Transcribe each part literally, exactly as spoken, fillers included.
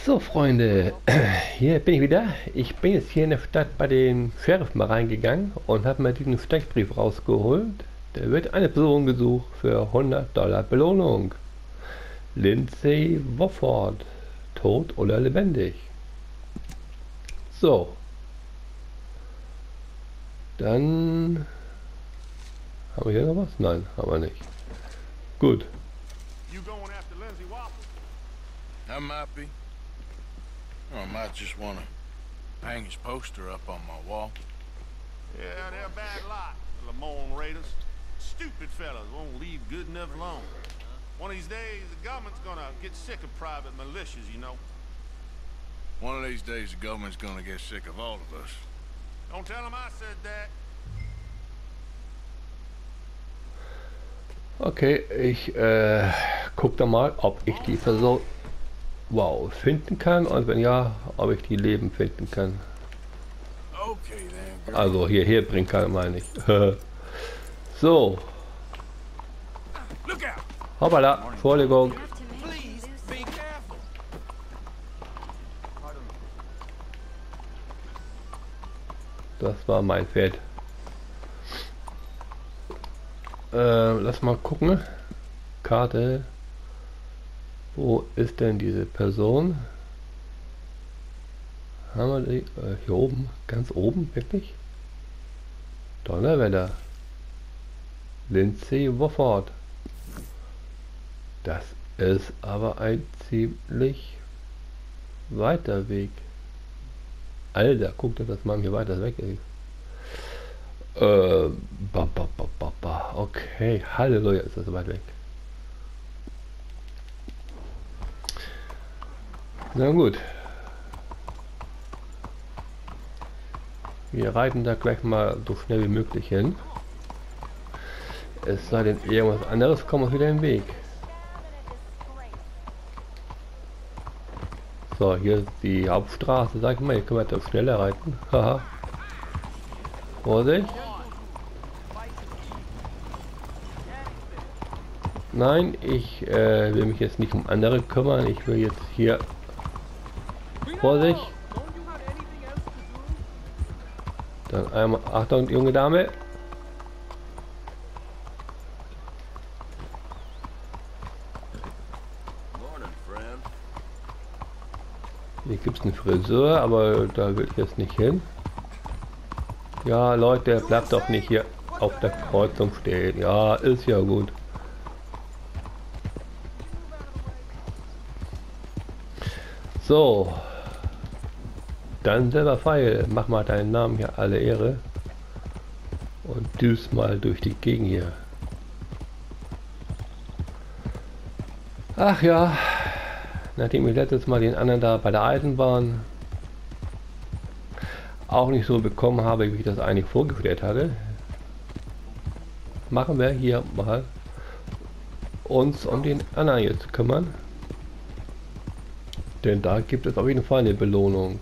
So Freunde, hier bin ich wieder. Ich bin jetzt hier in der Stadt bei den Sheriff mal reingegangen und habe mir diesen Steckbrief rausgeholt. Da wird eine Person gesucht für hundert Dollar Belohnung. Lindsay Wofford, tot oder lebendig. So, dann haben wir hier noch was? Nein, haben wir nicht. Gut. You going after Lindsay Wofford? I might be. Or I might just want to hang his poster up on my wall. Yeah, they're a bad lot, the Lamone Raiders. Stupid fellas won't leave good enough alone. One of these days, the government's gonna get sick of private militias, you know. One of these days, the government's gonna get sick of all of us. Don't tell them I said that. Okay, ich äh, guck da mal, ob ich die Person wow finden kann und wenn ja, ob ich die Leben finden kann. Okay, then, girl. Also hierher bringen kann, meine ich. So, Look out! hoppala, Entschuldigung. Please be careful. Das war mein Pferd. Äh, lass mal gucken. Karte. Wo ist denn diese Person? Haben wir die? Äh, hier oben? Ganz oben? Wirklich? Donnerwetter. Lindsay Wofford. Das ist aber ein ziemlich weiter Weg. Alter, guck dir das mal hier weiter weg ist. Äh, ba, ba, ba, ba, ba. Okay, Halleluja, ist das weit weg. Na gut. Wir reiten da gleich mal so schnell wie möglich hin. Es sei denn, irgendwas anderes kommt uns wieder im Weg. So, hier ist die Hauptstraße, sag ich mal, hier können wir etwas schneller reiten. Haha. Vorsicht. Nein, ich äh, will mich jetzt nicht um andere kümmern. Ich will jetzt hier... Vorsicht. Dann einmal... Achtung, junge Dame. Hier gibt es einen Friseur, aber da will ich jetzt nicht hin. Ja, Leute, bleibt doch nicht hier auf der Kreuzung stehen. Ja, ist ja gut. So. Dann selber Pfeil. Mach mal deinen Namen hier alle Ehre. Und düst mal durch die Gegend hier. Ach ja. Nachdem ich letztes Mal den anderen da bei der Eisenbahn auch nicht so bekommen habe, wie ich das eigentlich vorgestellt hatte, machen wir hier mal uns um den anderen jetzt kümmern. Denn da gibt es auf jeden Fall eine Belohnung.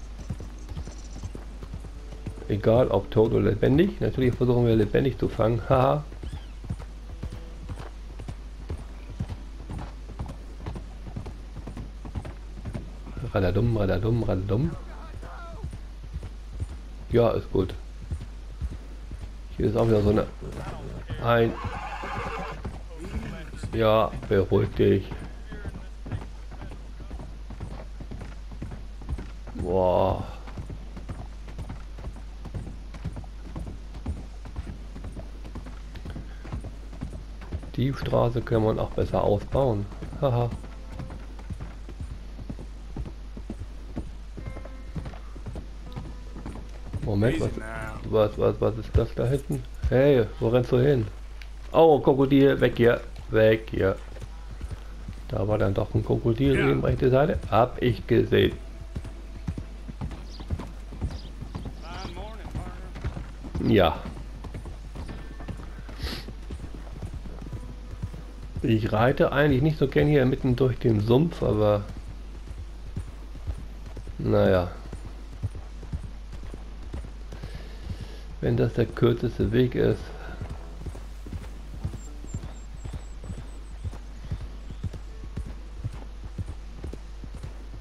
Egal ob tot oder lebendig. Natürlich versuchen wir lebendig zu fangen. Haha. Radadum, radadum, radadum. Ja, ist gut. Hier ist auch wieder so eine... Ein... Ja, beruhig dich. Boah. Die Straße können wir auch besser ausbauen. Haha. Moment, was, was, was, was ist das da hinten? Hey, wo rennst du hin? Oh, Krokodil, weg hier, weg hier. Da war dann doch ein Krokodil ja. Eben rechte Seite. Hab ich gesehen. Ja. Ich reite eigentlich nicht so gern hier mitten durch den Sumpf, aber naja. Wenn das der kürzeste Weg ist.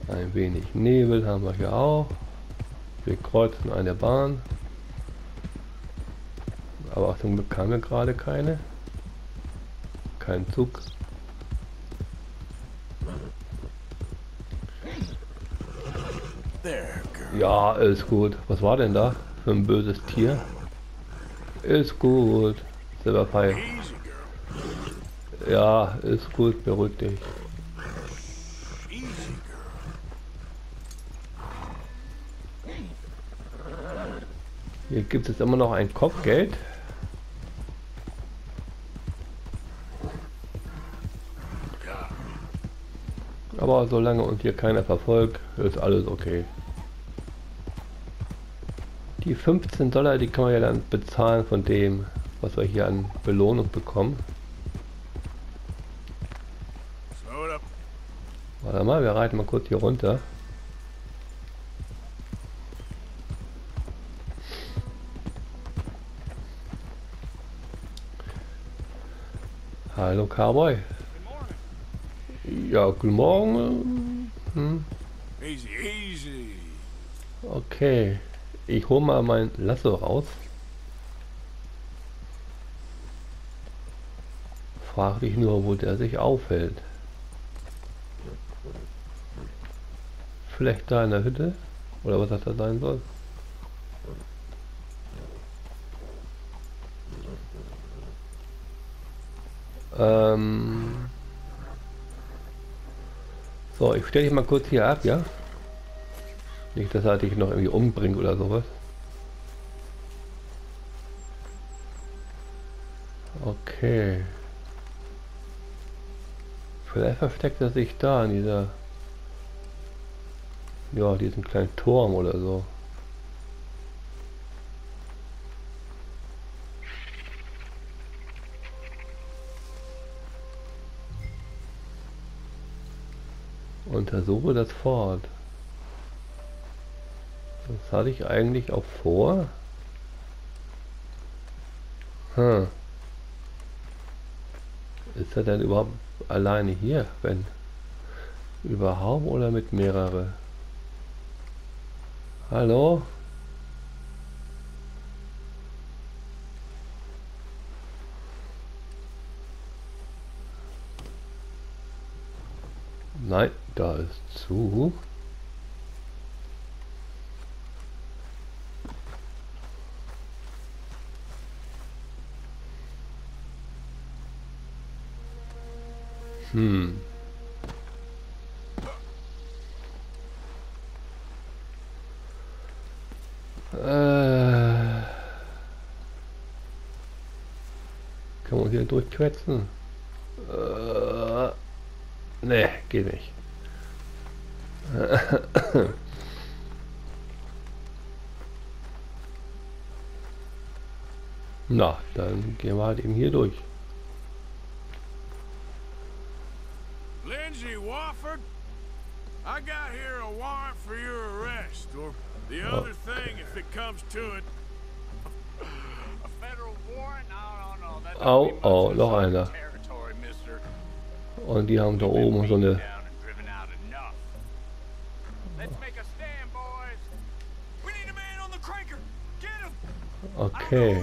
Ein wenig Nebel haben wir hier auch. Wir kreuzen eine Bahn. Aber zum Glück kam mir gerade keine. Kein Zug. Ja, ist gut. Was war denn da für ein böses Tier? Ist gut. Silberpfeil. Ja, ist gut. Beruhig dich. Hier gibt es immer noch ein Kopfgeld. Aber solange uns hier keiner verfolgt, ist alles okay. Die fünfzehn Dollar, die kann man ja dann bezahlen von dem, was wir hier an Belohnung bekommen. Warte mal, wir reiten mal kurz hier runter. Hallo Cowboy. Ja, guten Morgen. Hm. Easy, easy. Okay, ich hole mal mein Lasso raus. Frag dich nur, wo der sich aufhält. Vielleicht da in der Hütte? Oder was das da sein soll? Ähm... So, ich stelle dich mal kurz hier ab, ja? Nicht, dass er dich noch irgendwie umbringt oder sowas. Okay. Vielleicht versteckt er sich da in dieser... Ja, diesen kleinen Turm oder so. Untersuche das Fort. Das hatte ich eigentlich auch vor. Hm. Ist er denn überhaupt alleine hier? Wenn überhaupt oder mit mehrere? Hallo? Nein, da ist zu. Hm. Äh. Kann man hier durchquetschen? Äh. Nee, geht nicht. Na, dann gehen wir halt eben hier durch. Lindsay Wofford, I got here a warrant for your arrest, or the other thing, if it comes to it. A federal warrant? No, no, no. That Au, au, noch einer. Und die haben da oben so eine... Okay.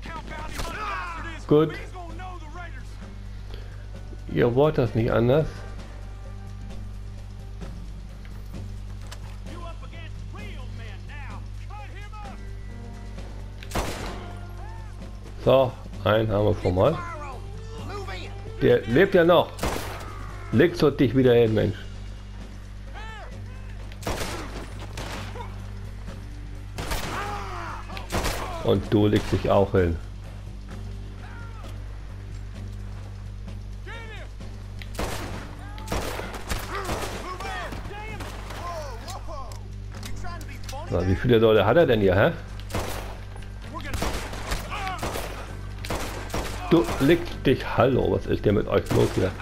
Gut. Ihr wollt das nicht anders. So, einen haben wir schon mal. Der lebt ja noch. Legst du dich wieder hin, Mensch. Und du legst dich auch hin. So, wie viele Leute hat er denn hier, hä? Du legst dich, hallo, was ist denn mit euch los hier?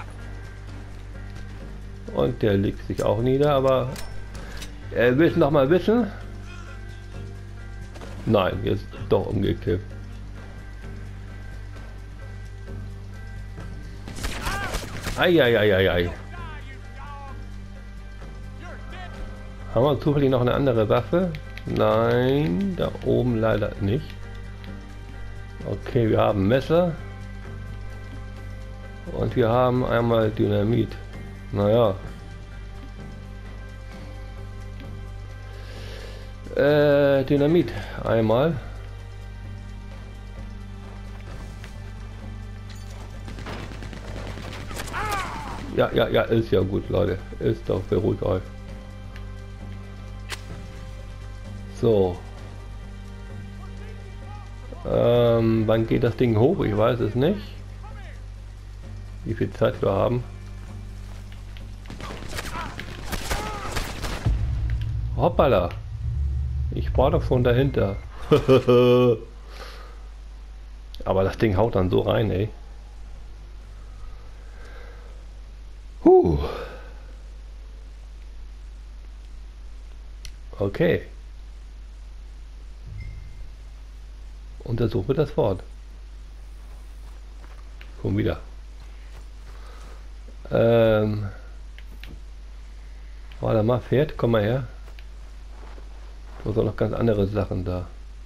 Und der legt sich auch nieder, aber er will es noch mal wissen. Nein, jetzt doch umgekippt. Eieieiei. Haben wir zufällig noch eine andere Waffe? Nein, da oben leider nicht. Okay, wir haben Messer. Und wir haben einmal Dynamit. Naja. Äh, Dynamit einmal. Ja, ja, ja, ist ja gut, Leute. Ist doch, beruhigt euch. So. Ähm, wann geht das Ding hoch? Ich weiß es nicht. Wie viel Zeit wir haben. Hoppala. Ich war doch schon dahinter. Aber das Ding haut dann so rein, ey. Huh. Okay. Untersuche das Fort. Komm wieder. Ähm. Warte mal, Pferd, komm mal her. Da sind noch ganz andere Sachen da.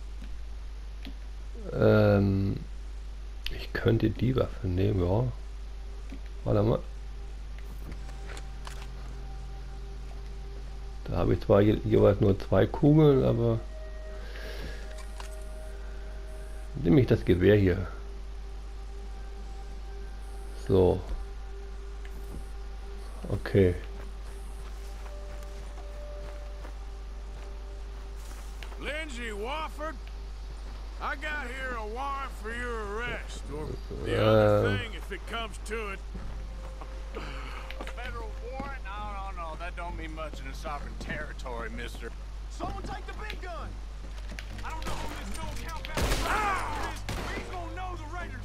Ähm. Ich könnte die Waffe nehmen, ja. Warte mal. Da habe ich zwar je, jeweils nur zwei Kugeln, aber nehme ich das Gewehr hier. So. Okay. Lindsay Wofford, I got here a warrant for your arrest, or the Uh, other thing if it comes to it. A federal warrant? No, no, no, that don't mean much in a sovereign territory, mister. Someone take the big gun! I don't know who this no account bastard ah! is, but he's gonna know the Raiders.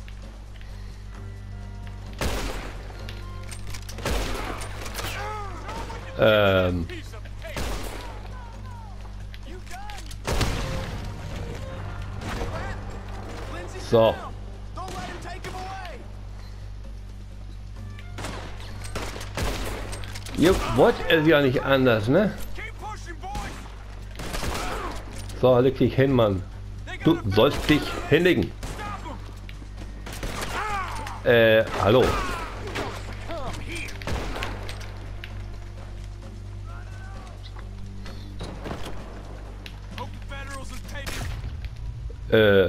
Ähm. Piece of paper. You done? Lindsay, sit So. down. Don't let him take him away. Ihr wollt es ja nicht anders, ne? Keep pushing, boys. So, leg dich hin, Mann. Du sollst dich hinlegen. Stop him. Äh, hallo. Come here. Hope the Federals is taking. Äh.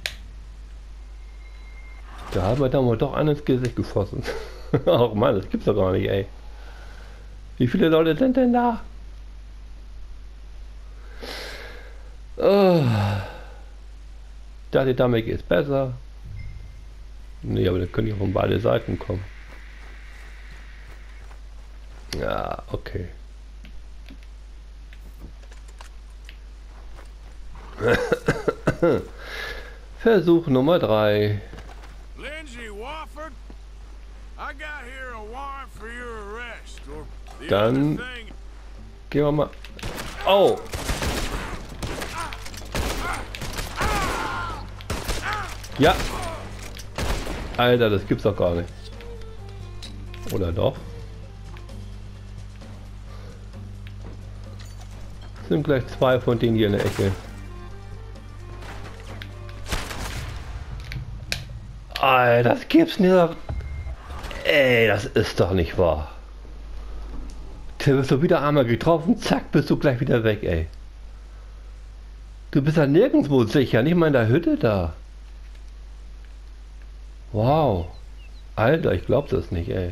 Da haben wir dann wohl doch einen ins Gesicht geschossen. Ach Mann, das gibt's doch gar nicht, ey. Wie viele Leute sind denn da? Oh. Ich dachte, damit geht's besser. Nee, aber dann können die von beide Seiten kommen. Ja, okay. Versuch Nummer drei. Lindsay Wofford, I got here a warrant for your arrest, or the Dann other thing. gehen wir mal. Oh! Ja! Alter, das gibt's doch gar nicht. Oder doch? Sind gleich zwei von denen hier in der Ecke. Alter, das gibt's nicht. Ey, das ist doch nicht wahr. Du bist so wieder einmal getroffen, zack, bist du gleich wieder weg, ey. Du bist ja nirgendwo sicher, nicht mal in der Hütte da. Wow. Alter, ich glaub das nicht, ey.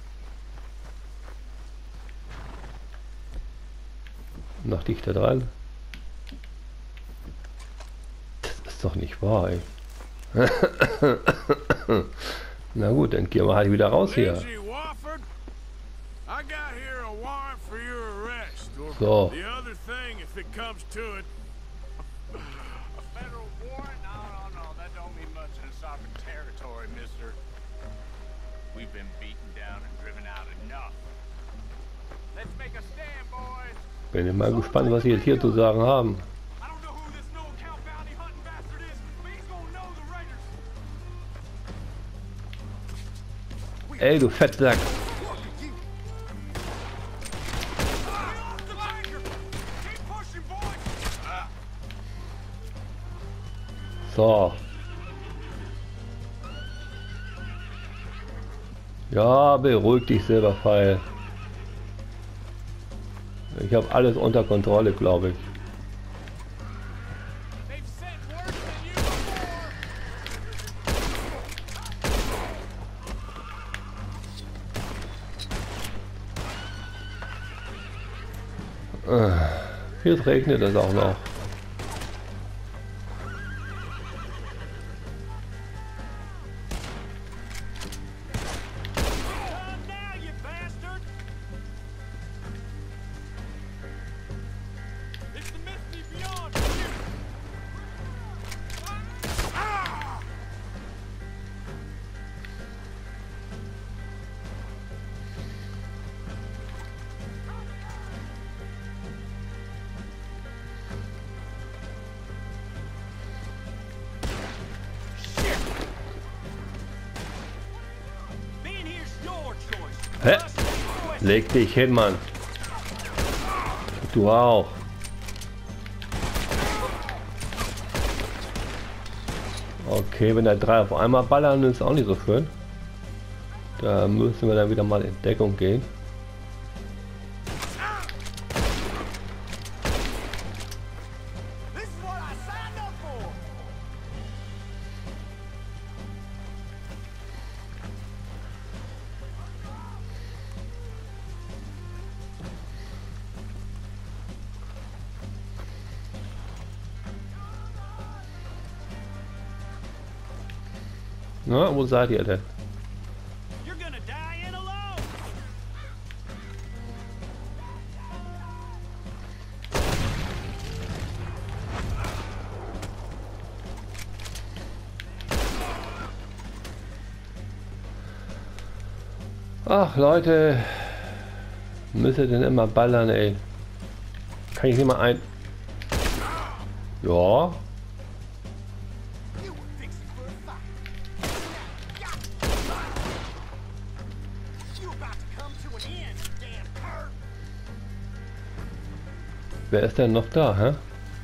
Noch dichter dran. Das ist doch nicht wahr, ey. Na gut, dann gehen wir halt wieder raus hier. Lindsay Wofford, I got here a warrant for your arrest, or So. the other thing if it comes to it. A federal warrant? No, no, no, that don't mean much in a sovereign territory, mister. We've been beaten down and driven out enough. Let's make a stand, boys. Bin mal gespannt, was sie jetzt hier zu sagen haben. I don't know who this no account bounty hunting bastard is, but he's gonna know the Raiders. Ey, du Fettsack. So. Ja, beruhig dich, Silberpfeil. Ich habe alles unter Kontrolle, glaube ich. They've sent worse than you before. Äh, Jetzt regnet es auch noch. Come now, you bastard! It's the Misty Beyond for you! Ah! Shit! Being here's your choice. Hä? Us or the Leg dich hin, Mann. Du auch. Okay, wenn da drei auf einmal ballern, ist auch nicht so schön. Da müssen wir dann wieder mal in Deckung gehen. This is what I signed up for! Na, wo seid ihr denn? You're gonna die in alone! Ach Leute, müsst ihr denn immer ballern, ey? Kann ich nicht mal ein... Ja, You were fixing for a fight. You about to come to an end, you damn perv! wer ist denn noch da, hä?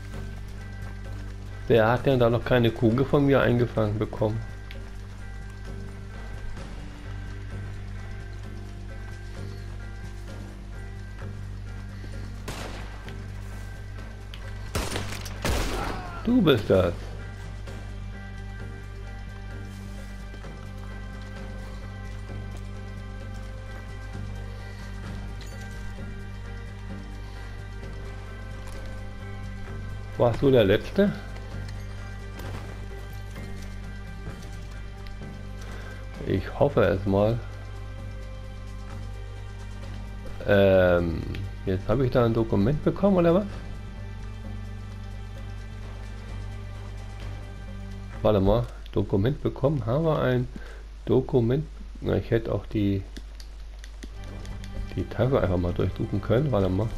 Wer hat denn da noch keine Kugel von mir eingefangen bekommen? Du bist das. Warst du der Letzte? Ich hoffe es mal. Ähm, jetzt habe ich da ein Dokument bekommen, oder was? Warte mal, Dokument bekommen. Haben wir ein Dokument? Na, ich hätte auch die die Tafel einfach mal durchsuchen können. Warte mal.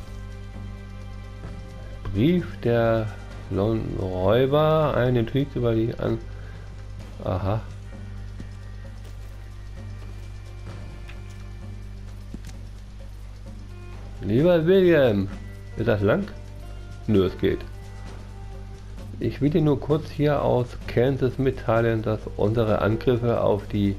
Brief der Lone Räuber, eine Notiz über die an. Aha. Lieber William, ist das lang? Nö, es geht. Ich will dir nur kurz hier aus Kansas mitteilen, dass unsere Angriffe auf die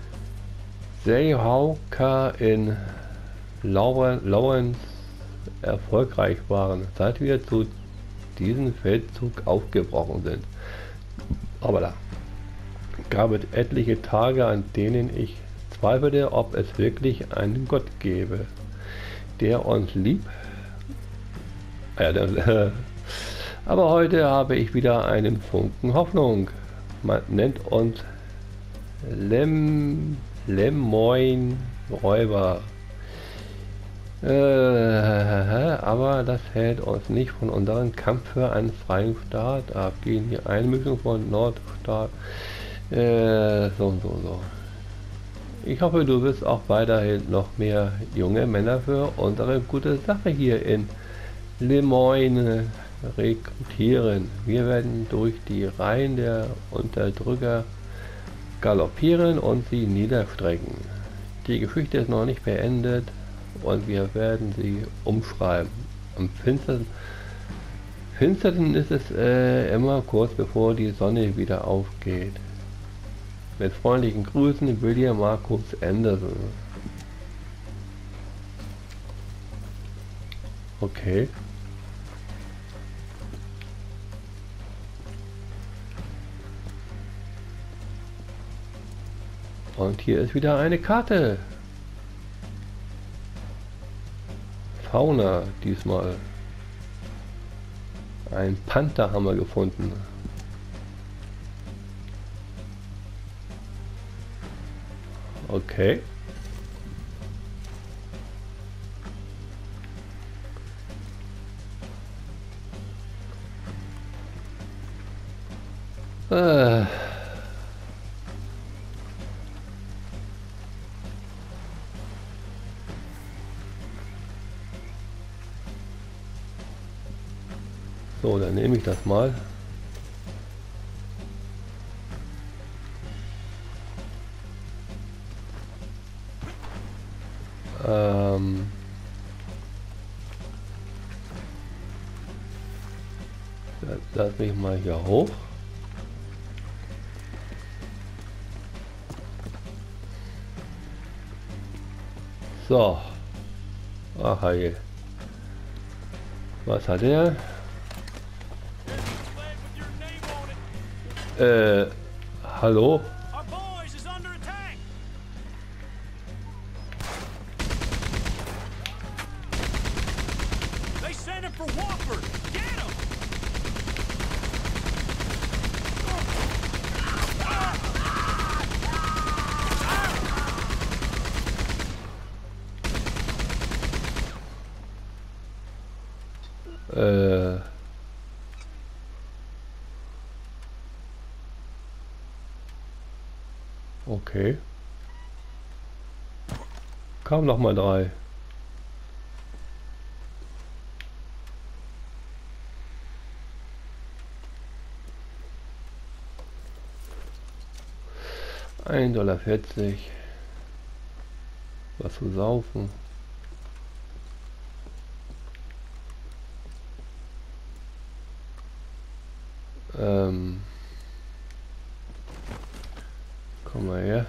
Sayhawker in Lawrence erfolgreich waren, seit wir zu diesem Feldzug aufgebrochen sind. Aber da gab es etliche Tage, an denen ich zweifelte, ob es wirklich einen Gott gäbe, der uns lieb. Ja, der, aber heute habe ich wieder einen Funken Hoffnung. Man nennt uns Lem, Lemoyne Räuber. Äh, aber das hält uns nicht von unserem Kampf für einen freien Staat ab. Gegen die Einmischung von Nordstaat. Äh, so und so und so. Ich hoffe, du wirst auch weiterhin noch mehr junge Männer für unsere gute Sache hier in Lemoyne rekrutieren. Wir werden durch die Reihen der Unterdrücker galoppieren und sie niederstrecken. Die Geschichte ist noch nicht beendet und wir werden sie umschreiben. Am finstersten Finsteren ist es äh, immer kurz bevor die Sonne wieder aufgeht. Mit freundlichen Grüßen, William Marcus Anderson. Okay. Und hier ist wieder eine Karte. Fauna diesmal. Ein Panther haben wir gefunden. Okay. Äh. So, dann nehme ich das mal. Ähm Lass mich mal hier hoch. So. Aha, je. Was hat er? Äh, hallo? Äh. Okay. Kaum noch mal drei. ein Dollar vierzig. Was zu saufen. Ähm. Komm mal her.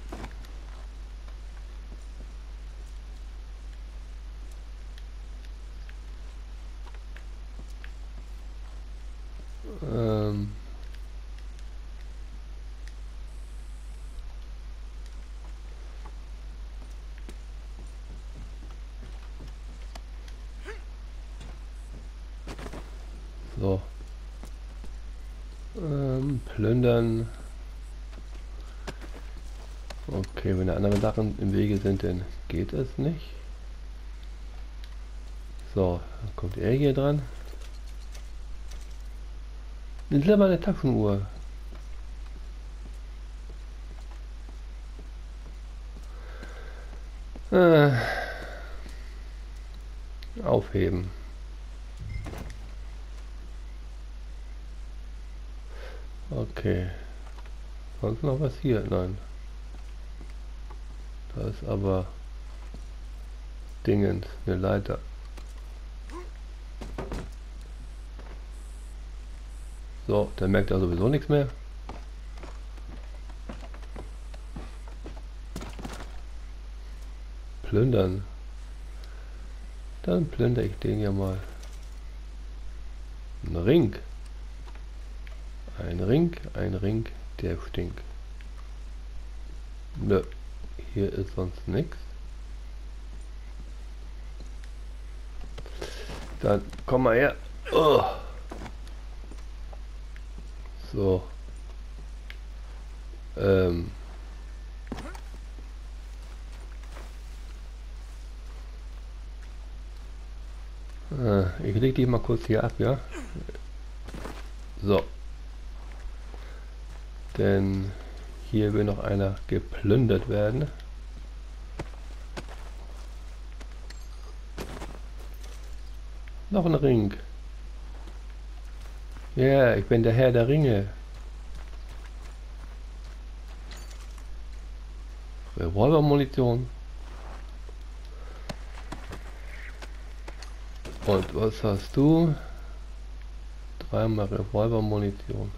Ähm. So. Ähm, plündern. Okay, wenn da andere Sachen im Wege sind, dann geht es nicht. So, dann kommt er hier dran. Eine silberne Taschenuhr. Äh, aufheben. Okay. Sonst noch was hier? Nein. Da ist aber Dingens, eine Leiter. So, dann merkt er sowieso nichts mehr. Plündern. Dann plündere ich den ja mal. Ein Ring. Ein Ring, ein Ring, der stinkt. Nö, hier ist sonst nichts. Dann komm mal her. Oh. So. Ähm. Ah, ich leg dich mal kurz hier ab, ja? So. Denn hier will noch einer geplündert werden. Noch ein Ring. Ja, yeah, ich bin der Herr der Ringe. Revolvermunition. Und was hast du? Dreimal Revolvermunition.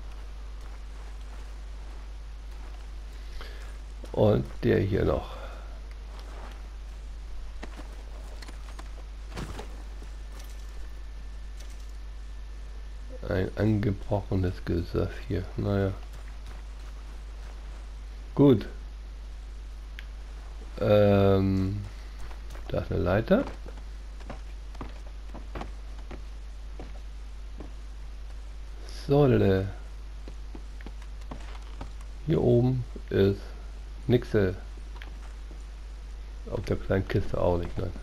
Und der hier noch. Ein angebrochenes Gesöff hier. Naja. Gut. Ähm, da ist eine Leiter. So, hier oben ist nix. Auf der kleinen Kiste auch nicht, nein.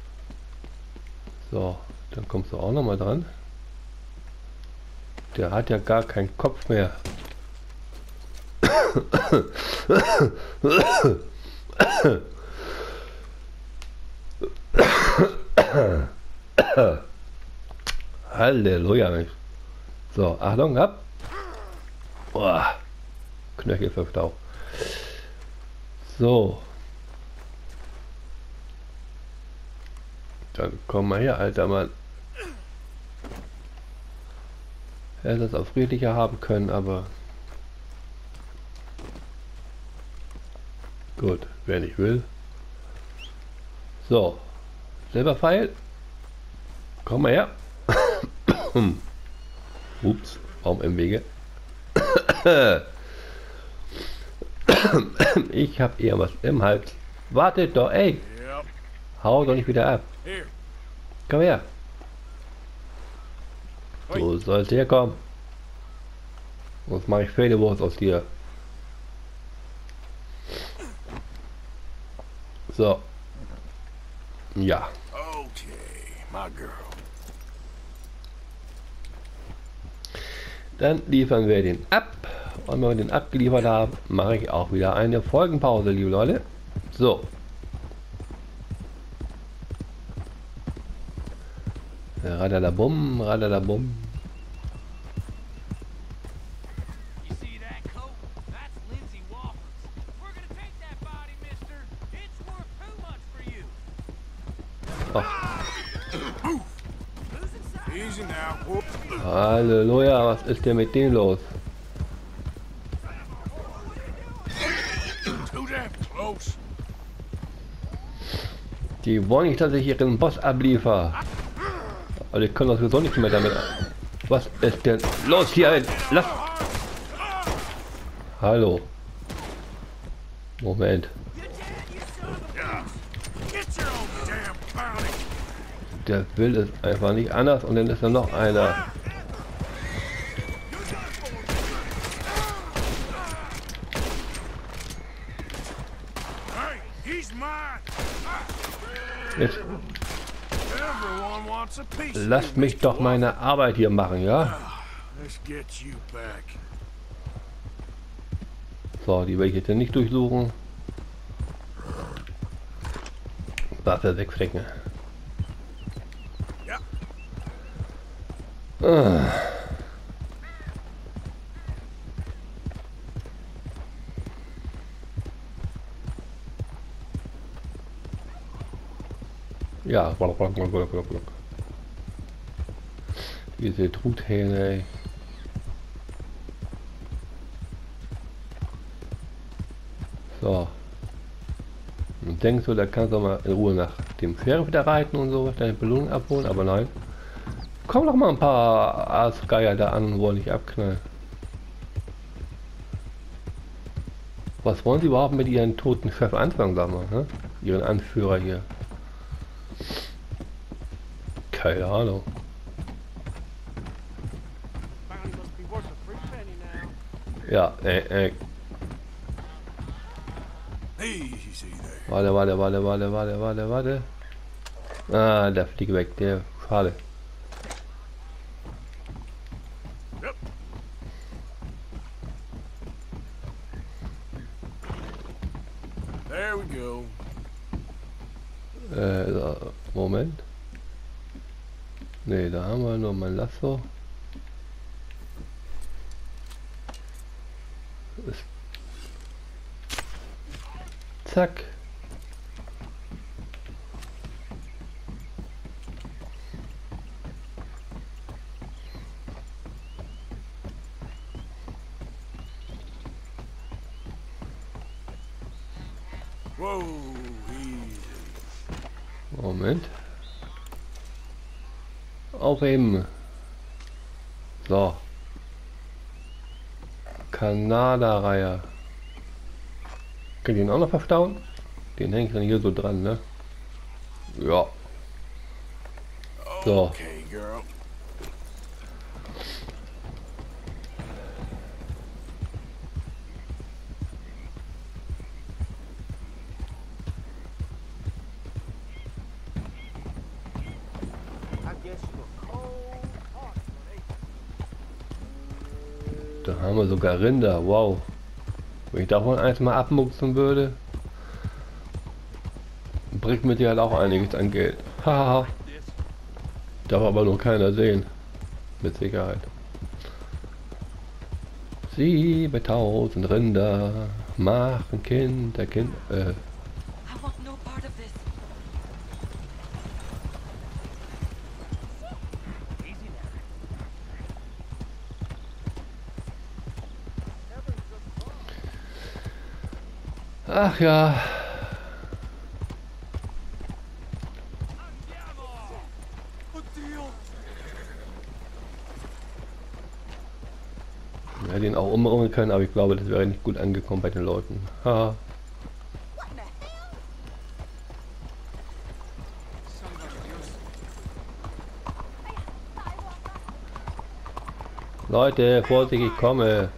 So, dann kommst du auch noch mal dran. Der hat ja gar keinen Kopf mehr. Halleluja, Mensch. So, Achtung, ab. Oh, Knöchel verstaucht. So. Dann komm mal her, alter Mann. Hätte das auch friedlicher haben können, aber gut, wer nicht will. So, Silberpfeil. Komm mal her. Ups, Baum im Wege. Ich habe eher was im Hals. Wartet doch, ey. Hau doch nicht wieder ab. Komm her. Du sollst herkommen. Sonst mache ich Pferdewurst aus dir. So. Ja. Dann liefern wir den ab. Und wenn wir den abgeliefert haben, mache ich auch wieder eine Folgenpause, liebe Leute. So. Radadabum, radadabum. Oh. Halleluja, was ist denn mit denen los? Die wollen nicht, dass ich ihren Boss abliefere. Aber die können das sowieso nicht mehr damit. Was ist denn los hier? Lass. Hallo. Moment. Der will es einfach nicht anders und dann ist da noch einer. Jetzt lasst mich doch meine Arbeit hier machen, ja? So, die will ich jetzt nicht durchsuchen. Waffe wegflecken. Ah. Ja, block, block, block, block, block. Diese Truthähne, ey. So. Und denkst du, da kannst du mal in Ruhe nach dem Sheriff wieder reiten und so, deine Belohnung abholen, aber nein. Kommen noch mal ein paar Aasgeier da an und wollen dich abknallen. Was wollen sie überhaupt mit ihren toten Chef anfangen, sagen wir, ne? Ihren Anführer hier. Keine Ahnung. Ja, äh, äh. Warte, warte, warte, warte, warte, warte, warte. Ah, der fliegt weg, der schade. There we go. Äh, so, Moment. Ne, da haben wir nur mein Lasso. Ist zack. Whoa, easy. Moment. Aufheben. So. Kanada-Reihe. Könnt ihr ihn auch noch verstauen? Den hängt dann hier so dran, ne? Ja. So. Okay, girl. Da haben wir sogar Rinder. Wow. Wenn ich davon eins mal abmuchsen würde, bringt mir die halt auch einiges an Geld. Haha. Darf aber noch keiner sehen. Mit Sicherheit. siebentausend Rinder machen Kinder, Kind, äh. I want no part of this. Ach ja. Ich hätte ihn auch umbringen können, aber ich glaube, das wäre nicht gut angekommen bei den Leuten. Haha. Leute, Vorsicht, ich komme.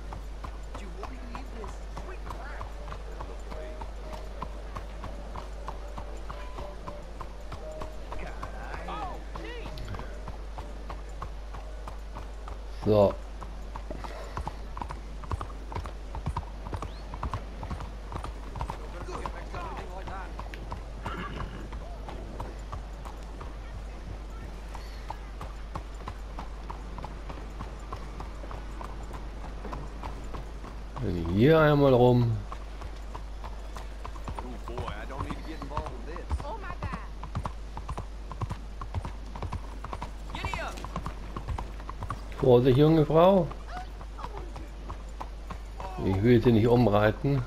So. Hier einmal rum. Oh boy, I don't need to get involved with this. Oh my God. Giddy up. Vorsicht, junge Frau. Ich will sie nicht umreiten.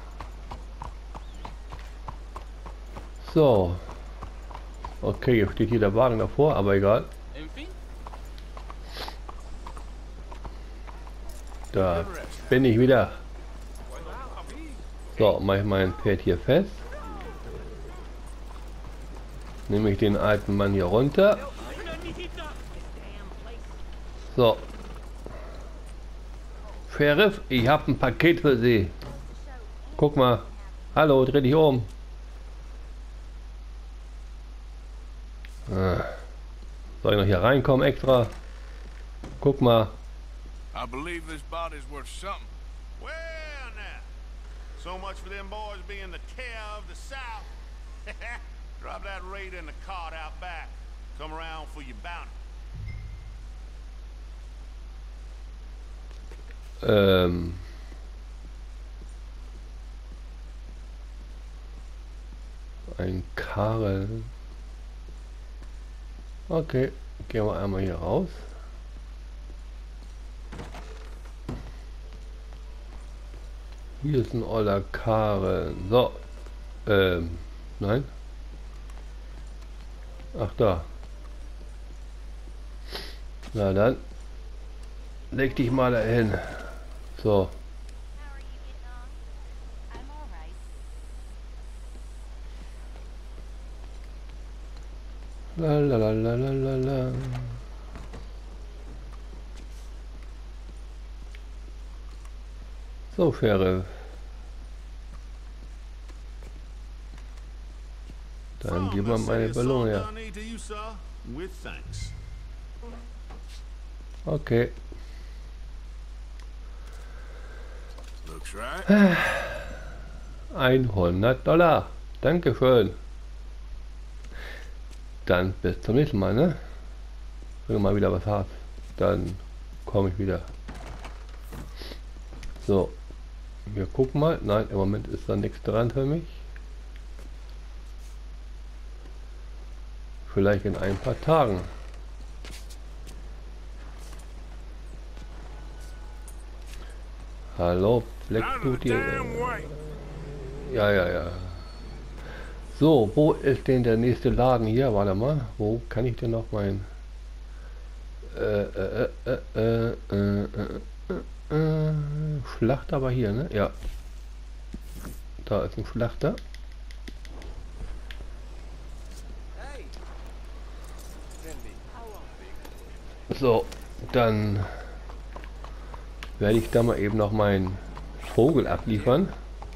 So. Okay, jetzt steht hier der Wagen davor, aber egal. Da bin ich wieder. So, mache ich mein Pferd hier fest. Nehme ich den alten Mann hier runter. So. Sheriff, ich habe ein Paket für Sie. Guck mal. Hallo, dreh dich um. Ah. Soll ich noch hier reinkommen extra? Guck mal. I believe this body's worth something. Well, now, so much for them boys being the care of the South. Drop that raid in the cart out back. Come around for your bounty. Ähm. Ein Karren. Okay, gehen wir einmal hier raus. Hier ist ein oller Karren. So. Ähm. Nein. Ach da. Na dann. Leg dich mal dahin. So. How are you getting on? I'm all right. La la la la la la la. So, Sheriff. Dann gib mal meine Belohnung her. With thanks. Okay. Looks right. hundert Dollar. Dankeschön. Dann bis zum nächsten Mal, ne? Wenn du mal wieder was hast, dann komme ich wieder. So. Wir gucken mal. Nein, im Moment ist da nichts dran für mich. Vielleicht in ein paar Tagen. Hallo, Black Out of tut the dir. damn way. Ja, ja, ja. So, wo ist denn der nächste Laden hier? Warte mal, wo kann ich denn noch mein äh, äh, äh, äh, äh, äh, äh, Schlachter war hier, ne? Ja. Da ist ein Schlachter. Hey. Cindy. So, dann werde ich da mal eben noch meinen Vogel abliefern.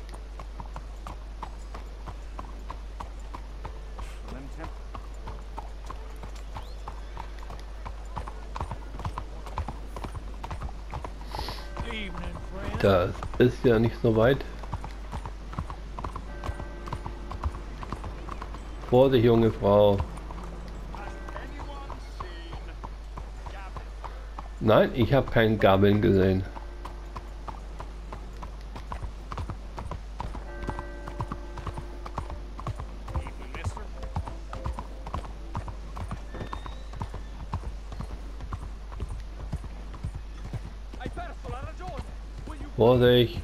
Das ist ja nicht so weit. Vorsicht, junge Frau. Nein, ich habe keinen Gabeln gesehen. Vorsicht.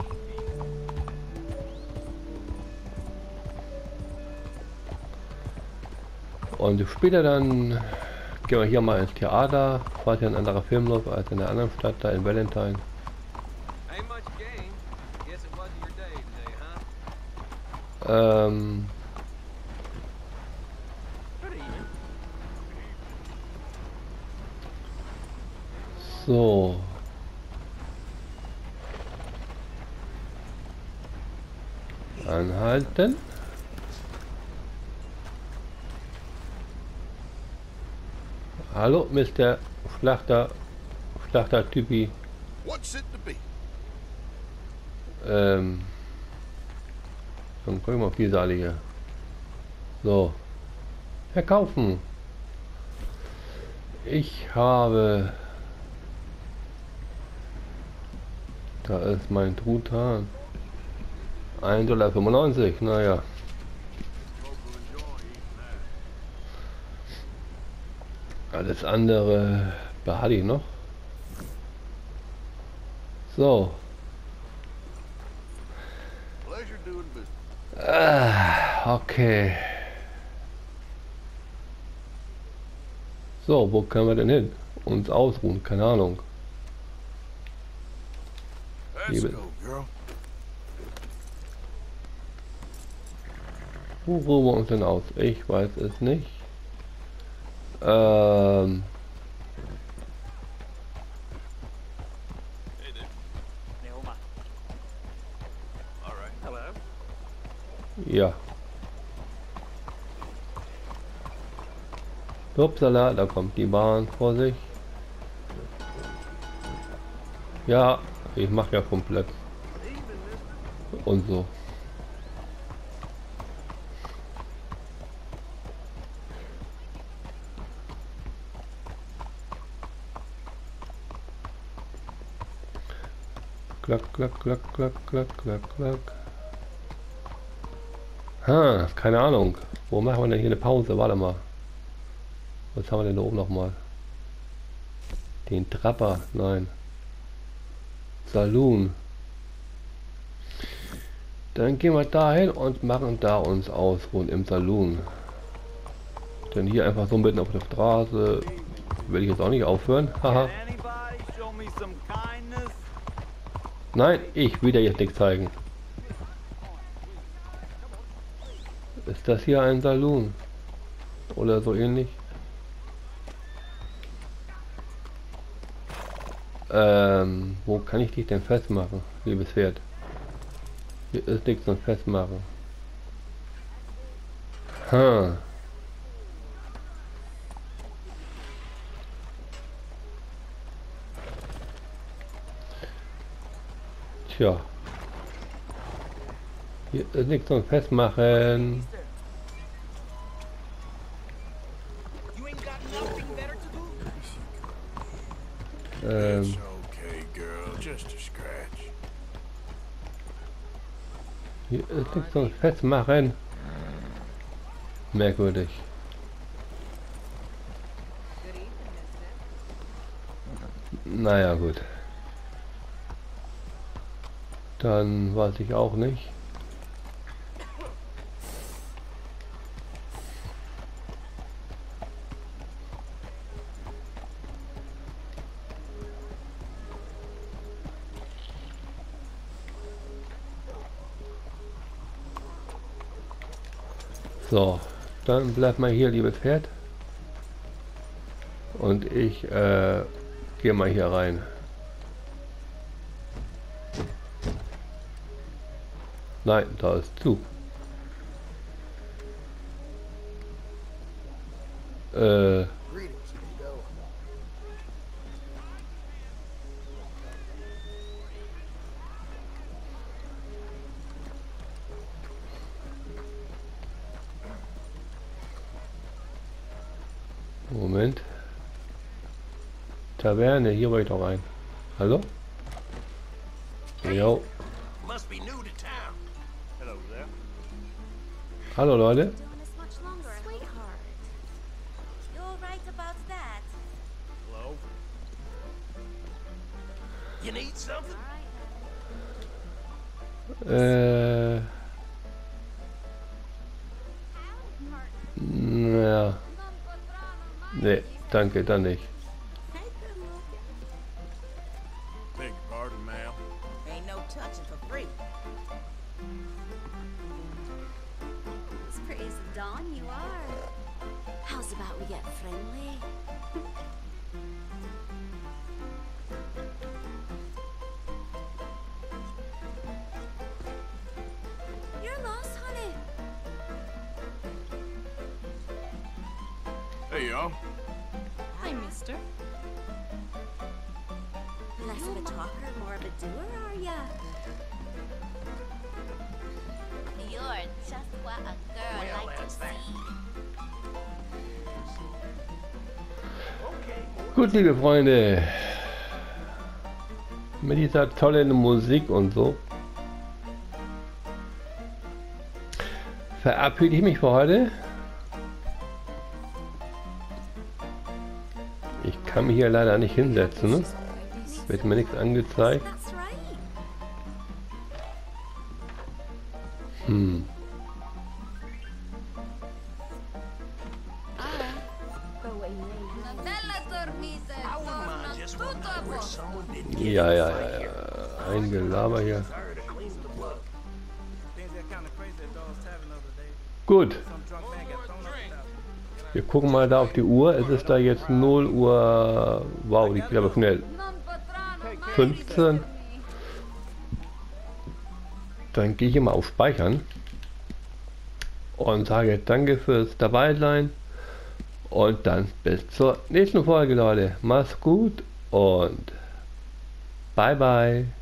Und später dann gehen wir hier mal ins Theater, falls hier ein anderer Film läuft als in der anderen Stadt, da in Valentine. Ain't much game. Guess it wasn't your day today, huh? Ähm, so. Anhalten. Hallo, Mister Schlachter, Schlachter-Typi. What's it to be? Ähm, dann gucken wir mal auf die Seite hier. So. Verkaufen. Ich habe... Da ist mein Truthahn. ein Dollar fünfundneunzig, naja. Alles andere behalte ich noch. So. Pleasure doing business. Ah, okay. So, wo können wir denn hin? Uns ausruhen, keine Ahnung. Let's Liebe. go, girl. Wo ruhen wir uns denn aus? Ich weiß es nicht. Ähm. Ja. Upsala, da kommt die Bahn, Vorsicht. Ja, ich mache ja komplett. Und so. Klack, klack, klack, klack, klack, klack, klack. Ha, keine Ahnung. Wo machen wir denn hier eine Pause? Warte mal. Was haben wir denn da oben nochmal? Den Trapper, nein. Saloon. Dann gehen wir dahin und machen da uns ausruhen im Saloon. Denn hier einfach so mitten auf der Straße will ich jetzt auch nicht aufhören. Haha. Nein, ich will dir jetzt nichts zeigen. Ist das hier ein Saloon? Oder so ähnlich? Ähm, wo kann ich dich denn festmachen, liebes Pferd? Hier ist nichts zum Festmachen. Ha. Tja. Hier ist nichts zum Festmachen. Ähm. It's okay, girl. Just a scratch. Hier ist nichts zum Festmachen. Merkwürdig. Naja, gut. Dann weiß ich auch nicht. So, dann bleib mal hier, liebes Pferd. Und ich äh, gehe mal hier rein. Nein, da ist zu. Äh. Moment. Taverne, hier wollte ich doch rein. Hallo? Jo. Must be new to town. Hello there. Hallo Leute. Doing this much longer, sweetheart. You're right about that. Hello. You need something? All right, Äh. Naja. Nee, danke, dann nicht. Beg your pardon, ma'am. Ain't no touching for free. as pretty as the dawn you are. How's about we get friendly? You're lost, honey. Hey, y'all. Hi, mister. Less of a talker, more of a doer, are ya? You're just what a girl Well, like to that's that. see. Gut, liebe Freunde. Mit dieser tollen Musik und so verabschiede ich mich für heute. Ich kann mich hier leider nicht hinsetzen, ne? Wird mir nichts angezeigt. That's right. Hm. I wouldn't mind just one night where someone didn't get Ja, ja, ja, ja. Ein Gelaber hier. tired of cleaning the book. Things got kind of crazy at Dawes Tavern the other day. Gut. Some drunk man got thrown up without. Wir gucken mal da auf die Uhr. Es ist da jetzt null Uhr. Wow, die geht aber schnell. fünfzehn. Dann gehe ich immer auf Speichern und sage danke fürs Dabeisein und dann bis zur nächsten Folge, Leute. Macht's gut und bye bye.